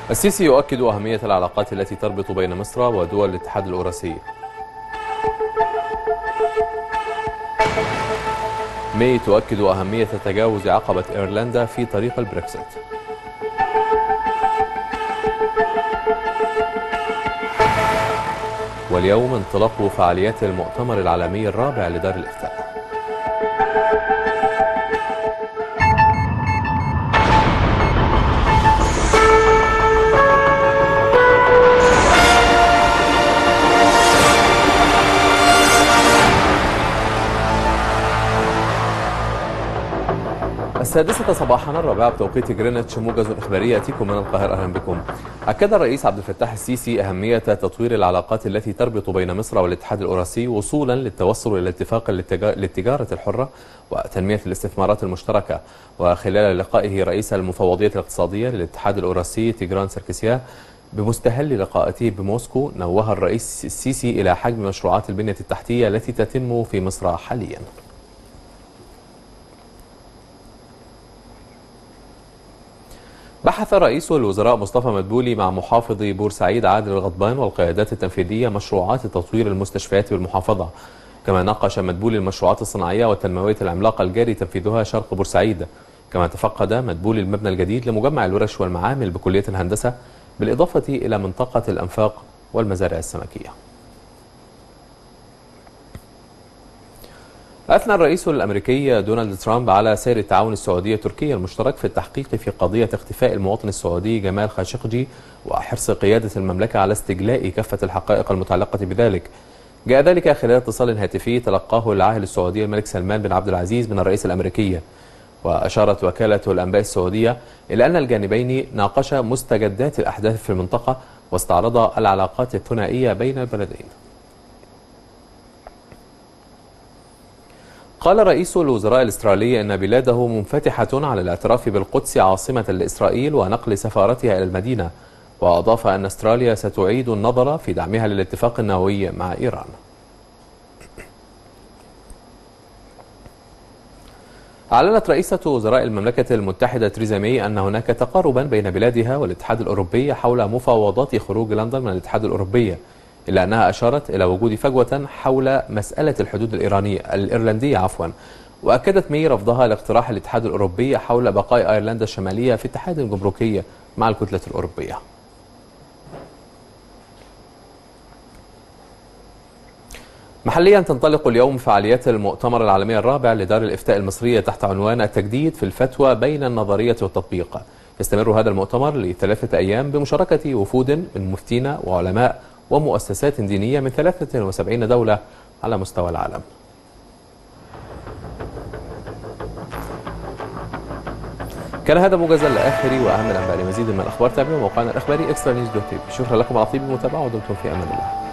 السيسي يؤكد أهمية العلاقات التي تربط بين مصر ودول الاتحاد الأوراسي. ماي تؤكد أهمية تجاوز عقبة إيرلندا في طريق البريكسيت. واليوم انطلاق فعاليات المؤتمر العالمي الرابع لدار الإفتاء. السادسة صباحا الرابعة بتوقيت جرينتش، موجز إخباري يأتيكم من القاهرة. أهلا بكم. أكد الرئيس عبد الفتاح السيسي أهمية تطوير العلاقات التي تربط بين مصر والاتحاد الأوراسي وصولا للتوصل إلى اتفاق للتجارة الحرة وتنمية الاستثمارات المشتركة. وخلال لقائه رئيس المفوضية الاقتصادية للاتحاد الأوراسي تيغران ساركسيان بمستهل لقاءته بموسكو، نوه الرئيس السيسي إلى حجم مشروعات البنية التحتية التي تتم في مصر حاليا. بحث رئيس الوزراء مصطفى مدبولي مع محافظ بورسعيد عادل الغضبان والقيادات التنفيذية مشروعات تطوير المستشفيات بالمحافظة. كما ناقش مدبولي المشروعات الصناعية والتنموية العملاقة الجاري تنفيذها شرق بورسعيد. كما تفقد مدبولي المبنى الجديد لمجمع الورش والمعامل بكلية الهندسة، بالإضافة إلى منطقة الأنفاق والمزارع السمكية. أثنى الرئيس الأمريكي دونالد ترامب على سير التعاون السعودية تركيا المشترك في التحقيق في قضية اختفاء المواطن السعودي جمال خاشقجي، وحرص قيادة المملكة على استجلاء كافة الحقائق المتعلقة بذلك. جاء ذلك خلال اتصال هاتفي تلقاه العاهل السعودي الملك سلمان بن عبد العزيز من الرئيس الأمريكي. وأشارت وكالة الأنباء السعودية إلى أن الجانبين ناقشا مستجدات الأحداث في المنطقة واستعرضا العلاقات الثنائية بين البلدين. قال رئيس الوزراء الأسترالي أن بلاده منفتحة على الاعتراف بالقدس عاصمة لإسرائيل ونقل سفارتها إلى المدينة. وأضاف أن أستراليا ستعيد النظر في دعمها للاتفاق النووي مع إيران. أعلنت رئيسة وزراء المملكة المتحدة تريزا ماي أن هناك تقاربا بين بلادها والاتحاد الأوروبي حول مفاوضات خروج لندن من الاتحاد الأوروبي، إلا أنها أشارت إلى وجود فجوة حول مسألة الحدود الإيرلندية وأكدت ماي رفضها لاقتراح الاتحاد الأوروبي حول بقاء أيرلندا الشمالية في اتحاد جمركي مع الكتلة الأوروبية. محليا تنطلق اليوم فعاليات المؤتمر العالمي الرابع لدار الإفتاء المصرية تحت عنوان التجديد في الفتوى بين النظرية والتطبيق. يستمر هذا المؤتمر ل3 أيام بمشاركة وفود من مفتين وعلماء ومؤسسات دينية من 73 دولة على مستوى العالم. كان هذا موجزا لآخر وأهم الأنباء. لمزيد من الأخبار تابعوا موقعنا الإخباري extranews.tv. شكرا لكم على طيب المتابعة ودمتم في أمان الله.